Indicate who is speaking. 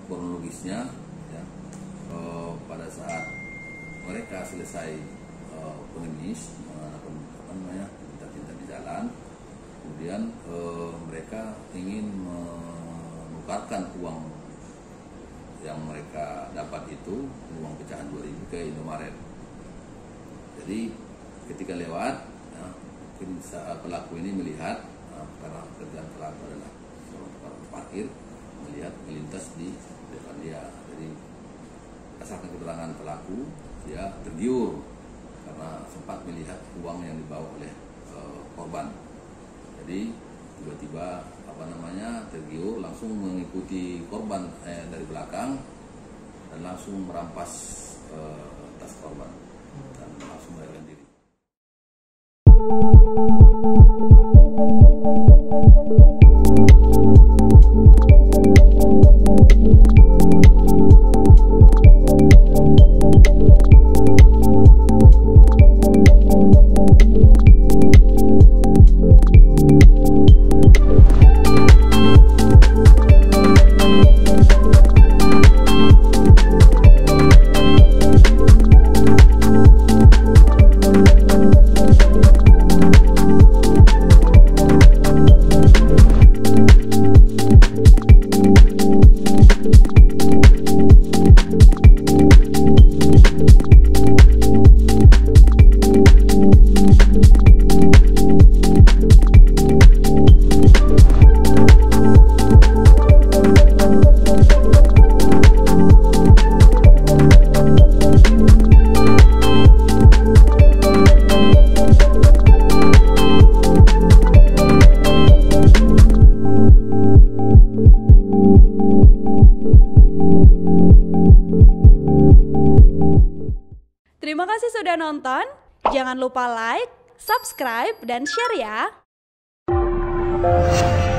Speaker 1: kronologisnya ya, pada saat mereka selesai pengemis tinta-tinta di jalan, kemudian mereka ingin menukarkan uang yang mereka dapat itu, uang pecahan 2.000 ke Indomaret. Jadi ketika lewat ya, mungkin pelaku ini melihat karena kerjaan pelaku adalah seorang parkir, melihat melintas di depan dia. Jadi berdasarkan keterangan pelaku, dia tergiur karena sempat melihat uang yang dibawa oleh korban. Jadi tiba-tiba tergiur, langsung mengikuti korban dari belakang dan langsung merampas tas korban dan langsung melarikan diri.
Speaker 2: Terima kasih sudah nonton. Jangan lupa like, subscribe, dan share ya.